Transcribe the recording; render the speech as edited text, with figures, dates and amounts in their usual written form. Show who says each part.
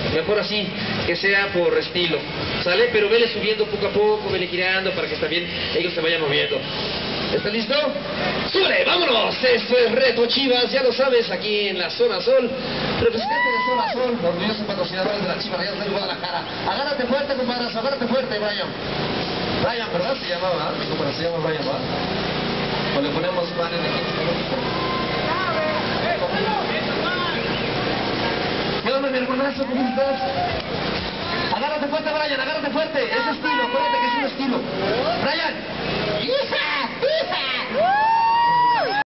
Speaker 1: Mejor así, que sea por estilo, ¿sale? Pero vele subiendo poco a poco, vele girando para que también ellos se vayan moviendo. ¿Está listo? ¡Súbele! ¡Vámonos! Esto es Reto Chivas, ya lo sabes, aquí en la Zona Sol. Representante de Zona Sol, orgulloso patrocinador de la Chivas Rayadas del Guadalajara. Agárrate fuerte, compadre, agárrate fuerte, Brian. Brian, ¿verdad? Se llamaba, ¿eh? Compadre, se llama Brian, ¿verdad? O le ponemos Brian aquí. ¿Qué onda, mi hermanazo? ¿Cómo estás? Agárrate fuerte, Brian, agárrate fuerte. Es estilo, acuérdate que es un estilo. Brian. ¡Hija! ¡Hija!